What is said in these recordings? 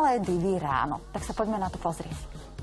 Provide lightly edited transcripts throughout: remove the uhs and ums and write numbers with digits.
Malediví ráno. Tak sa poďme na to pozrieť.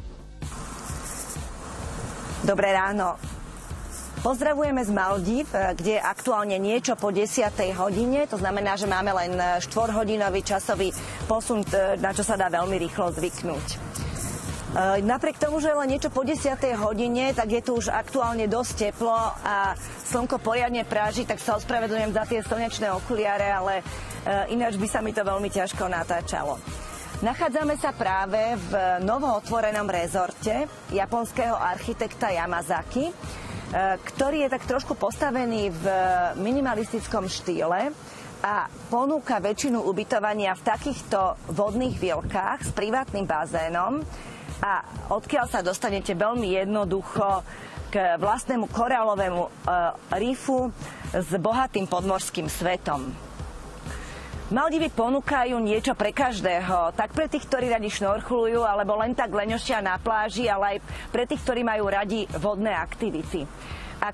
Dobré ráno. Pozdravujeme z Maldív, kde je aktuálne niečo po 10. hodine. To znamená, že máme len 4-hodinový časový posun, na čo sa dá veľmi rýchlo zvyknúť. Napriek tomu, že je len niečo po 10. hodine, tak je tu už aktuálne dosť teplo a slnko poriadne práži, tak sa ospravedlňujem za tie slnečné okuliare, ale ináč by sa mi to veľmi ťažko natáčalo. Nachádzame sa práve v novootvorenom rezorte japonského architekta Yamazaki, ktorý je tak trošku postavený v minimalistickom štýle a ponúka väčšinu ubytovania v takýchto vodných vielkách s privátnym bazénom a odkiaľ sa dostanete veľmi jednoducho k vlastnému korálovému rifu s bohatým podmorským svetom. Maldivy ponúkajú niečo pre každého, tak pre tých, ktorí radi šnorchlujú, alebo len tak leňošia na pláži, ale aj pre tých, ktorí majú radi vodné aktivity. Ak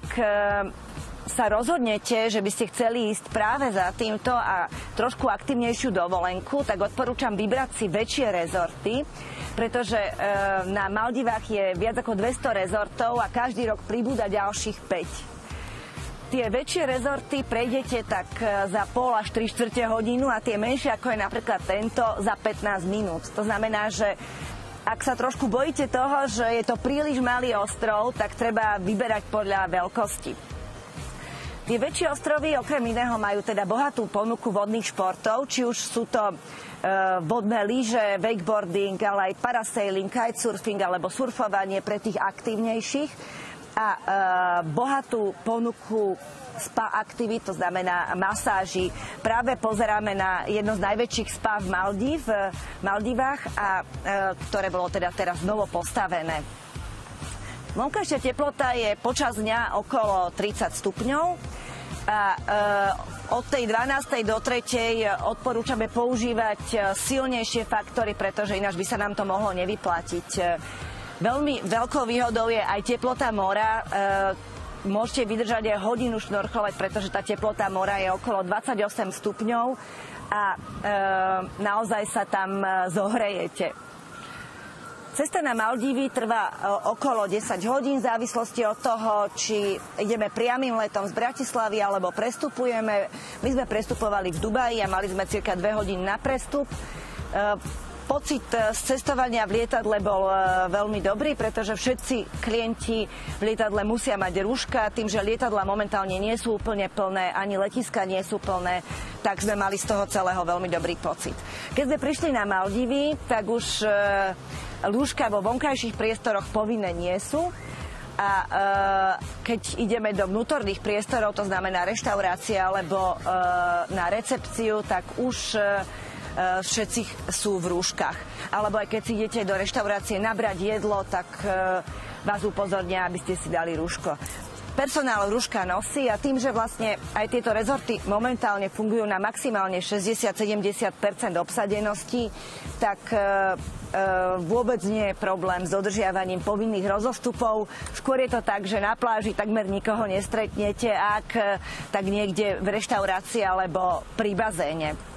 sa rozhodnete, že by ste chceli ísť práve za týmto a trošku aktívnejšiu dovolenku, tak odporúčam vybrať si väčšie rezorty, pretože na Maldivách je viac ako 200 rezortov a každý rok pribúda ďalších 5. Tie väčšie rezorty prejdete tak za pol až 3/4 hodinu a tie menšie, ako je napríklad tento, za 15 minút. To znamená, že ak sa trošku bojíte toho, že je to príliš malý ostrov, tak treba vyberať podľa veľkosti. Tie väčšie ostrovy okrem iného majú teda bohatú ponuku vodných športov, či už sú to vodné lyže, wakeboarding, ale aj parasailing, kitesurfing alebo surfovanie pre tých aktívnejších a bohatú ponuku spa aktivít, to znamená masáži. Práve pozeráme na jedno z najväčších spa v Maldivách, ktoré bolo teda teraz novo postavené. Vonkajšia teplota je počas dňa okolo 30 stupňov a od tej 12. do 3. odporúčame používať silnejšie faktory, pretože ináč by sa nám to mohlo nevyplatiť. Veľmi veľkou výhodou je aj teplota mora. Môžete vydržať aj hodinu šnorchlovať, pretože tá teplota mora je okolo 28 stupňov a naozaj sa tam zohrejete. Cesta na Maldivy trvá okolo 10 hodín v závislosti od toho, či ideme priamym letom z Bratislavy alebo prestupujeme. My sme prestupovali v Dubaji a mali sme cirka 2 hodiny na prestup. Pocit z cestovania v lietadle bol veľmi dobrý, pretože všetci klienti v lietadle musia mať rúška. Tým, že lietadla momentálne nie sú úplne plné, ani letiska nie sú plné, tak sme mali z toho celého veľmi dobrý pocit. Keď sme prišli na Maldivy, tak už lúžka vo vonkajších priestoroch povinné nie sú. A keď ideme do vnútorných priestorov, to znamená reštaurácie alebo na recepciu, tak už všetci sú v rúškach. Alebo aj keď si idete do reštaurácie nabrať jedlo, tak vás upozornia, aby ste si dali rúško. Personál rúška nosí a tým, že vlastne aj tieto rezorty momentálne fungujú na maximálne 60-70% obsadenosti, tak vôbec nie je problém s dodržiavaním povinných rozostupov. Skôr je to tak, že na pláži takmer nikoho nestretnete, tak niekde v reštaurácii alebo pri bazéne.